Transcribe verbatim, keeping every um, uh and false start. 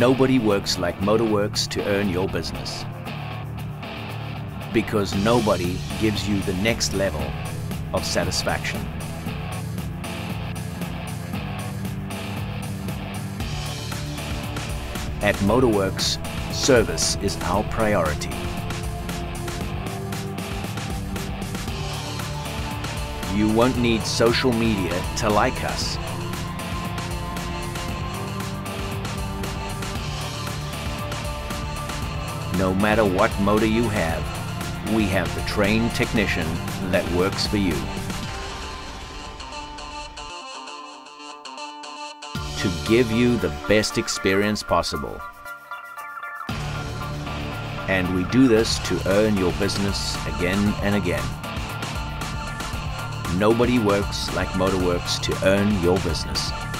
Nobody works like Motorworks to earn your business. Because nobody gives you the next level of satisfaction. At Motorworks, service is our priority. You won't need social media to like us. No matter what motor you have, we have the trained technician that works for you. To give you the best experience possible. And we do this to earn your business again and again. Nobody works like Motorworks to earn your business.